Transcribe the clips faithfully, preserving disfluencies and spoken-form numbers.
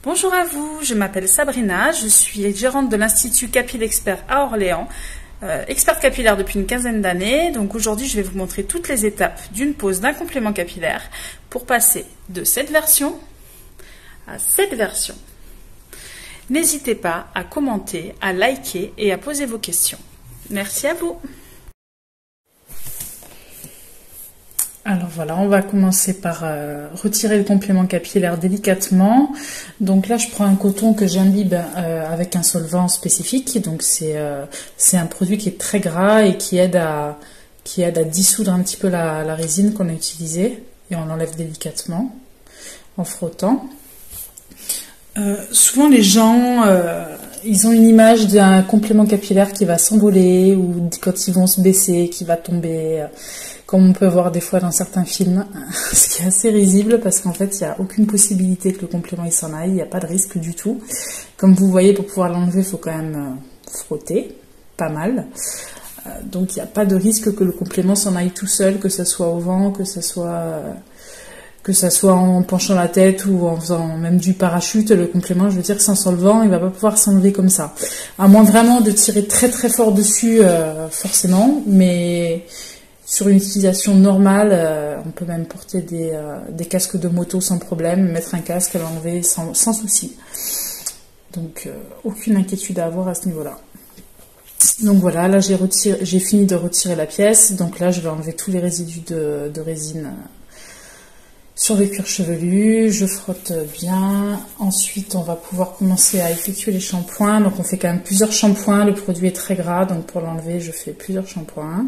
Bonjour à vous, je m'appelle Sabrina, je suis gérante de l'Institut Capilexpert à Orléans, euh, experte capillaire depuis une quinzaine d'années. Donc aujourd'hui, je vais vous montrer toutes les étapes d'une pose d'un complément capillaire pour passer de cette version à cette version. N'hésitez pas à commenter, à liker et à poser vos questions. Merci à vous. Alors voilà, on va commencer par euh, retirer le complément capillaire délicatement. Donc là, je prends un coton que j'imbibe euh, avec un solvant spécifique. Donc c'est euh, c'est un produit qui est très gras et qui aide à, qui aide à dissoudre un petit peu la, la résine qu'on a utilisée. Et on l'enlève délicatement en frottant. Euh, souvent les gens, euh, ils ont une image d'un complément capillaire qui va s'envoler ou quand ils vont se baisser, qui va tomber, euh, comme on peut voir des fois dans certains films, ce qui est assez risible parce qu'en fait il n'y a aucune possibilité que le complément il s'en aille, il n'y a pas de risque du tout. Comme vous voyez, pour pouvoir l'enlever, il faut quand même euh, frotter, pas mal. Euh, donc il n'y a pas de risque que le complément s'en aille tout seul, que ce soit au vent, que ce soit... Euh, que ça soit en penchant la tête ou en faisant même du parachute, le complément, je veux dire, sans solvant, il va pas pouvoir s'enlever comme ça. À moins vraiment de tirer très très fort dessus, euh, forcément, mais sur une utilisation normale, euh, on peut même porter des, euh, des casques de moto sans problème, mettre un casque, l'enlever sans, sans souci. Donc, euh, aucune inquiétude à avoir à ce niveau-là. Donc voilà, là j'ai retiré, j'ai fini de retirer la pièce, donc là je vais enlever tous les résidus de, de résine sur le cuir chevelu, je frotte bien. Ensuite, on va pouvoir commencer à effectuer les shampoings. Donc, on fait quand même plusieurs shampoings. Le produit est très gras, donc pour l'enlever, je fais plusieurs shampoings.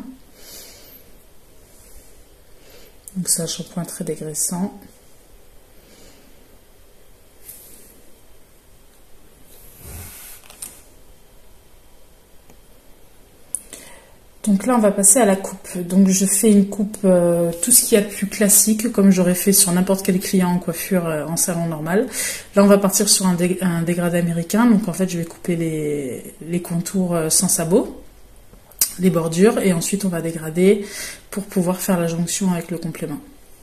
Donc, c'est un shampoing très dégraissant. Donc là, on va passer à la coupe. Donc je fais une coupe, euh, tout ce qu'il y a de plus classique, comme j'aurais fait sur n'importe quel client en coiffure euh, en salon normal. Là, on va partir sur un, dé un dégradé américain. Donc en fait, je vais couper les, les contours euh, sans sabot, les bordures, et ensuite on va dégrader pour pouvoir faire la jonction avec le complément.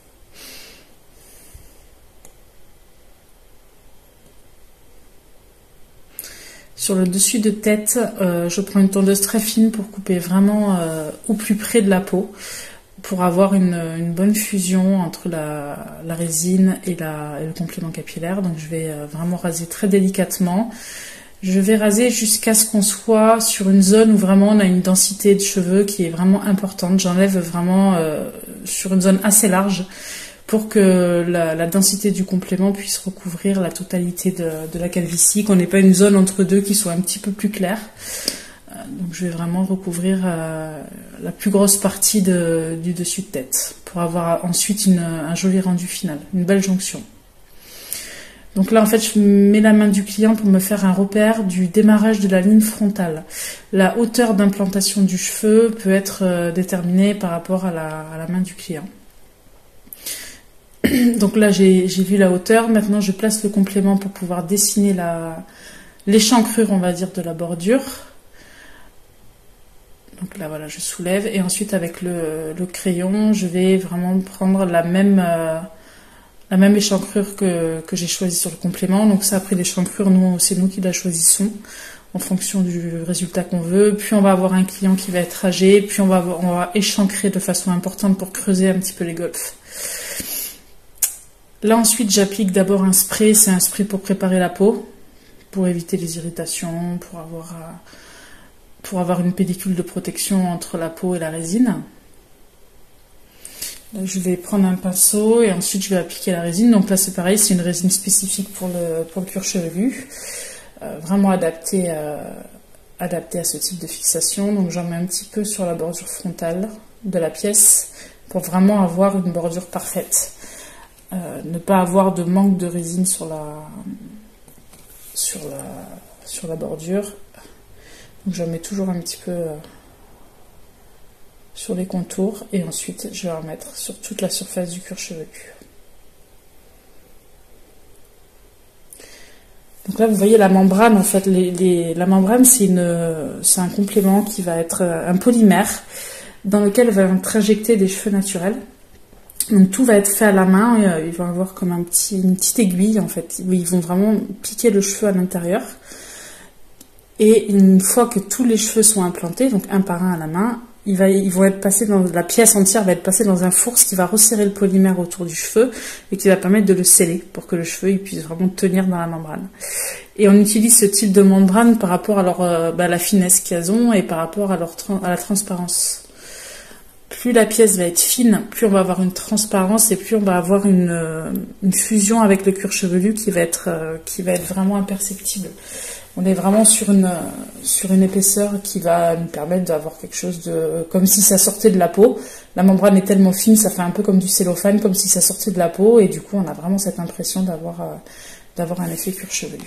Sur le dessus de tête, euh, je prends une tondeuse très fine pour couper vraiment euh, au plus près de la peau, pour avoir une, une bonne fusion entre la, la résine et, la, et le complément capillaire. Donc je vais euh, vraiment raser très délicatement. Je vais raser jusqu'à ce qu'on soit sur une zone où vraiment on a une densité de cheveux qui est vraiment importante. J'enlève vraiment euh, sur une zone assez large, pour que la, la densité du complément puisse recouvrir la totalité de, de la calvitie, qu'on n'ait pas une zone entre deux qui soit un petit peu plus claire. Euh, donc je vais vraiment recouvrir euh, la plus grosse partie de, du dessus de tête, pour avoir ensuite une, un joli rendu final, une belle jonction. Donc là en fait je mets la main du client pour me faire un repère du démarrage de la ligne frontale. La hauteur d'implantation du cheveu peut être euh, déterminée par rapport à la, à la main du client. Donc là j'ai vu la hauteur, maintenant je place le complément pour pouvoir dessiner l'échancrure, on va dire, de la bordure. Donc là voilà, je soulève et ensuite avec le, le crayon je vais vraiment prendre la même, euh, la même échancrure que, que j'ai choisie sur le complément. Donc ça, après l'échancrure, nous c'est nous qui la choisissons en fonction du résultat qu'on veut. Puis on va avoir un client qui va être âgé, puis on va, avoir, on va échancrer de façon importante pour creuser un petit peu les golfs. Là ensuite j'applique d'abord un spray, c'est un spray pour préparer la peau, pour éviter les irritations, pour avoir, pour avoir une pellicule de protection entre la peau et la résine. Là, je vais prendre un pinceau et ensuite je vais appliquer la résine. Donc là c'est pareil, c'est une résine spécifique pour le, pour le cuir chevelu, euh, vraiment adaptée, euh, adaptée à ce type de fixation. Donc j'en mets un petit peu sur la bordure frontale de la pièce pour vraiment avoir une bordure parfaite. Euh, ne pas avoir de manque de résine sur la, sur la, sur la bordure. Donc j'en mets toujours un petit peu euh, sur les contours et ensuite je vais en mettre sur toute la surface du cuir chevelu. Donc là vous voyez la membrane, en fait les, les, la membrane c'est un complément qui va être un polymère dans lequel va être injecté des cheveux naturels. Donc tout va être fait à la main, et, euh, ils vont avoir comme un petit, une petite aiguille en fait, où ils vont vraiment piquer le cheveu à l'intérieur. Et une fois que tous les cheveux sont implantés, donc un par un à la main, il va, ils vont être passés dans, la pièce entière va être passée dans un four, ce qui va resserrer le polymère autour du cheveu et qui va permettre de le sceller pour que le cheveu il puisse vraiment tenir dans la membrane. Et on utilise ce type de membrane par rapport à leur, euh, bah, la finesse qu'elles ont et par rapport à, leur, à la transparence. Plus la pièce va être fine, plus on va avoir une transparence et plus on va avoir une, euh, une fusion avec le cuir chevelu qui va être, euh, qui va être vraiment imperceptible. On est vraiment sur une, sur une épaisseur qui va nous permettre d'avoir quelque chose de... comme si ça sortait de la peau. La membrane est tellement fine, ça fait un peu comme du cellophane, comme si ça sortait de la peau. Et du coup, on a vraiment cette impression d'avoir, euh, d'avoir un effet cuir chevelu.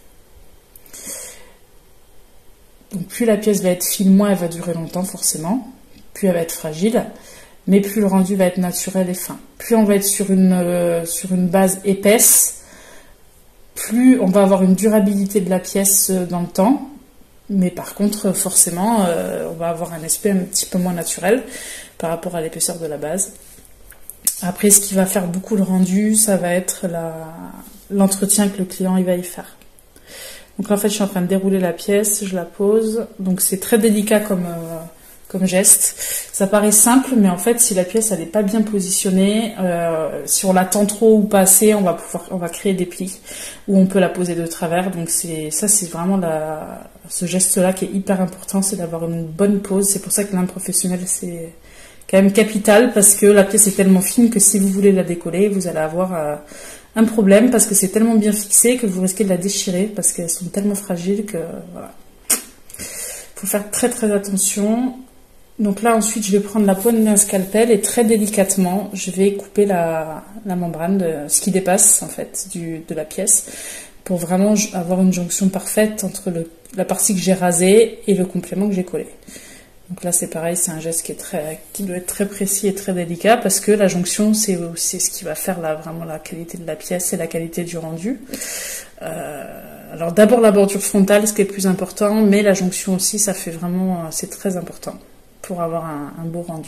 Donc plus la pièce va être fine, moins elle va durer longtemps forcément. Plus elle va être fragile. Mais plus le rendu va être naturel et fin. Plus on va être sur une, euh, sur une base épaisse, plus on va avoir une durabilité de la pièce dans le temps, mais par contre, forcément, euh, on va avoir un aspect un petit peu moins naturel par rapport à l'épaisseur de la base. Après, ce qui va faire beaucoup le rendu, ça va être la, l'entretien que le client il va y faire. Donc là, en fait, je suis en train de dérouler la pièce, je la pose. Donc c'est très délicat comme... Euh, comme geste. Ça paraît simple, mais en fait, si la pièce elle n'est pas bien positionnée, euh, si on la tend trop ou pas assez, on va pouvoir, on va créer des plis ou on peut la poser de travers. Donc c'est ça, c'est vraiment la, ce geste-là qui est hyper important, c'est d'avoir une bonne pose. C'est pour ça que l'un professionnel c'est quand même capital parce que la pièce est tellement fine que si vous voulez la décoller, vous allez avoir euh, un problème parce que c'est tellement bien fixé que vous risquez de la déchirer parce qu'elles sont tellement fragiles que voilà. Faut faire très très attention. Donc là, ensuite, je vais prendre la pointe d'un scalpel et très délicatement, je vais couper la, la membrane, de, ce qui dépasse en fait du, de la pièce, pour vraiment avoir une jonction parfaite entre le, la partie que j'ai rasée et le complément que j'ai collé. Donc là, c'est pareil, c'est un geste qui, est très, qui doit être très précis et très délicat parce que la jonction, c'est, c'est ce qui va faire la, vraiment la qualité de la pièce et la qualité du rendu. Euh, alors d'abord la bordure frontale, ce qui est le plus important, mais la jonction aussi, ça fait vraiment, c'est très important pour avoir un, un beau rendu.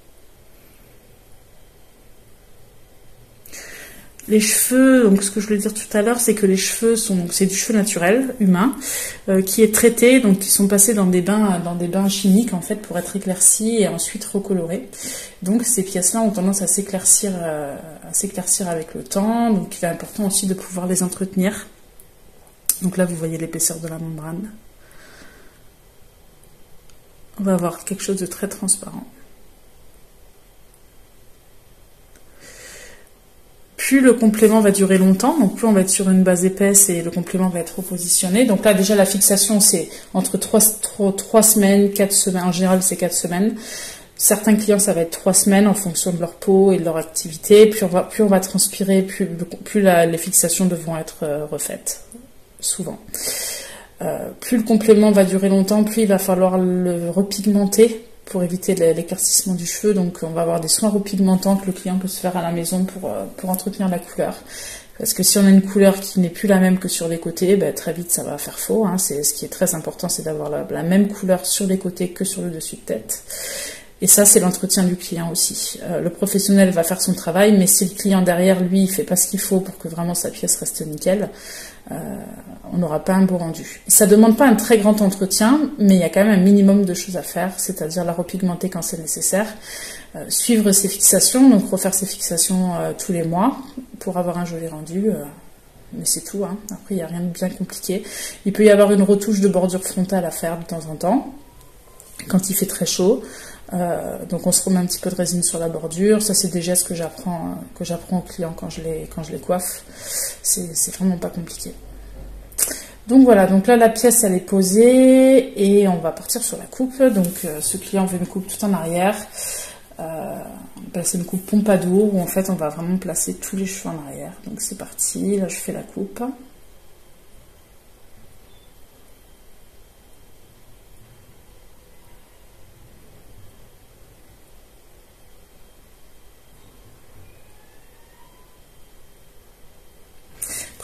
Les cheveux, donc ce que je voulais dire tout à l'heure, c'est que les cheveux sont, c'est du cheveu naturel, humain, euh, qui est traité, donc qui sont passés dans des bains, dans des bains chimiques en fait pour être éclaircis et ensuite recolorés. Donc ces pièces-là ont tendance à s'éclaircir, euh, à s'éclaircir avec le temps. Donc il est important aussi de pouvoir les entretenir. Donc là vous voyez l'épaisseur de la membrane. On va avoir quelque chose de très transparent. Plus le complément va durer longtemps, donc plus on va être sur une base épaisse et le complément va être repositionné. Donc là déjà la fixation c'est entre trois semaines, quatre semaines, en général c'est quatre semaines. Certains clients ça va être trois semaines en fonction de leur peau et de leur activité. Plus on va, plus on va transpirer, plus, plus la, les fixations devront être refaites, souvent. Euh, plus le complément va durer longtemps, plus il va falloir le repigmenter pour éviter l'éclaircissement du cheveu. Donc on va avoir des soins repigmentants que le client peut se faire à la maison pour, pour entretenir la couleur. Parce que si on a une couleur qui n'est plus la même que sur les côtés, ben, très vite ça va faire faux. Hein. C'est, ce qui est très important, c'est d'avoir la, la même couleur sur les côtés que sur le dessus de tête. Et ça, c'est l'entretien du client aussi. Euh, le professionnel va faire son travail, mais si le client derrière, lui, il fait pas ce qu'il faut pour que vraiment sa pièce reste nickel, euh, on n'aura pas un beau rendu. Ça demande pas un très grand entretien, mais il y a quand même un minimum de choses à faire, c'est-à-dire la repigmenter quand c'est nécessaire, euh, suivre ses fixations, donc refaire ses fixations euh, tous les mois pour avoir un joli rendu. Euh, mais c'est tout, hein. Après, il n'y a rien de bien compliqué. Il peut y avoir une retouche de bordure frontale à faire de temps en temps, quand il fait très chaud. Euh, donc on se remet un petit peu de résine sur la bordure. Ça c'est des gestes que j'apprends euh, que j'apprends aux clients quand je les quand je les coiffe. C'est c'est vraiment pas compliqué. Donc voilà, donc là la pièce elle est posée et on va partir sur la coupe. Donc euh, ce client veut une coupe tout en arrière. Euh, c'est une coupe pompadour où en fait on va vraiment placer tous les cheveux en arrière. Donc c'est parti, là je fais la coupe.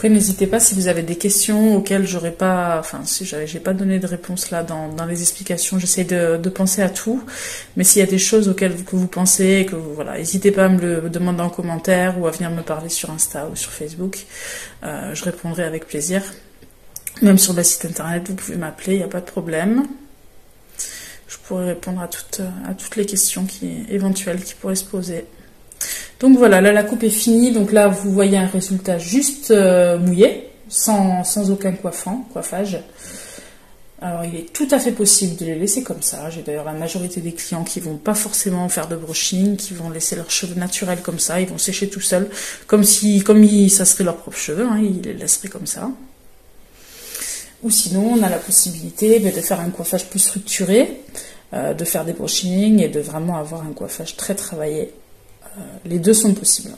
Après, n'hésitez pas si vous avez des questions auxquelles j'aurais pas, enfin, si j'avais, j'ai pas donné de réponse là dans, dans les explications, j'essaie de, de penser à tout. Mais s'il y a des choses auxquelles vous, que vous pensez, que vous, voilà, n'hésitez pas à me le demander en commentaire ou à venir me parler sur Insta ou sur Facebook. Euh, je répondrai avec plaisir. Même sur le site internet, vous pouvez m'appeler, il n'y a pas de problème. Je pourrais répondre à toutes, à toutes les questions qui, éventuelles qui pourraient se poser. Donc voilà, là la coupe est finie, donc là vous voyez un résultat juste euh, mouillé, sans, sans aucun coiffant, coiffage. Alors il est tout à fait possible de les laisser comme ça. J'ai d'ailleurs la majorité des clients qui vont pas forcément faire de brushing, qui vont laisser leurs cheveux naturels comme ça, ils vont sécher tout seuls, comme si, comme ils, ça serait leurs propres cheveux, hein, ils les laisseraient comme ça. Ou sinon on a la possibilité de faire un coiffage plus structuré, euh, de faire des brushing et de vraiment avoir un coiffage très travaillé. Les deux sont possibles.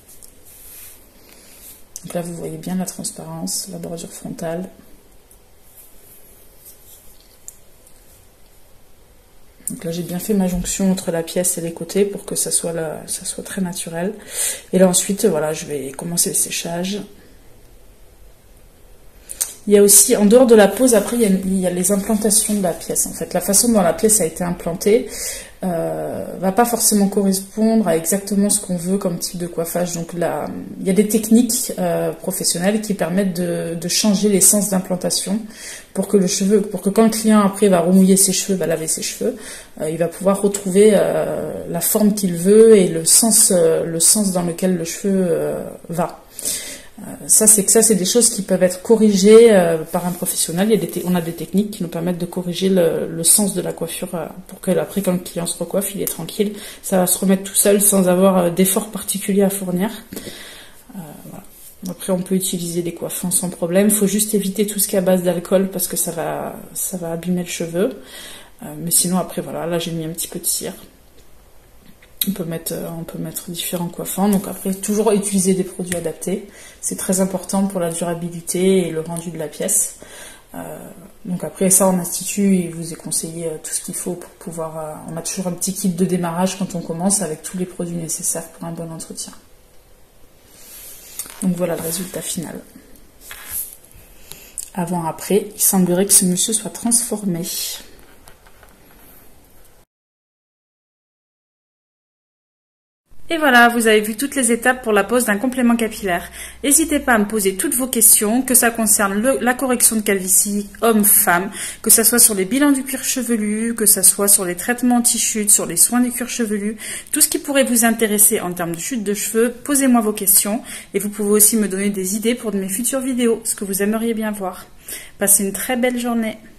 Donc là, vous voyez bien la transparence, la bordure frontale. Donc là, j'ai bien fait ma jonction entre la pièce et les côtés pour que ça soit, là, ça soit très naturel. Et là, ensuite, voilà, je vais commencer le séchage. Il y a aussi, en dehors de la pose, après, il y a, il y a les implantations de la pièce. En fait, la façon dont la pièce a été implantée euh, va pas forcément correspondre à exactement ce qu'on veut comme type de coiffage. Donc là, il y a des techniques euh, professionnelles qui permettent de, de changer les sens d'implantation pour que le cheveu, pour que quand le client après va remouiller ses cheveux, va laver ses cheveux, euh, il va pouvoir retrouver euh, la forme qu'il veut et le sens, euh, le sens dans lequel le cheveu euh, va. Ça, c'est que ça, c'est des choses qui peuvent être corrigées euh, par un professionnel. Il y a des on a des techniques qui nous permettent de corriger le, le sens de la coiffure euh, pour que après, quand le client se recoiffe, il est tranquille. Ça va se remettre tout seul sans avoir euh, d'efforts particuliers à fournir. Euh, voilà. Après, on peut utiliser des coiffants sans problème. Il faut juste éviter tout ce qui est à base d'alcool parce que ça va, ça va abîmer le cheveu. Euh, mais sinon, après, voilà, là, j'ai mis un petit peu de cire. On peut mettre, on peut mettre différents coiffants. Donc après, toujours utiliser des produits adaptés. C'est très important pour la durabilité et le rendu de la pièce. Euh, donc après, ça en institut, il vous est conseillé tout ce qu'il faut pour pouvoir... Euh, on a toujours un petit kit de démarrage quand on commence avec tous les produits nécessaires pour un bon entretien. Donc voilà le résultat final. Avant-après, il semblerait que ce monsieur soit transformé. Et voilà, vous avez vu toutes les étapes pour la pose d'un complément capillaire. N'hésitez pas à me poser toutes vos questions, que ça concerne le, la correction de calvitie, homme-femme, que ça soit sur les bilans du cuir chevelu, que ça soit sur les traitements anti-chute, sur les soins du cuir chevelu, tout ce qui pourrait vous intéresser en termes de chute de cheveux, posez-moi vos questions et vous pouvez aussi me donner des idées pour de mes futures vidéos, ce que vous aimeriez bien voir. Passez une très belle journée.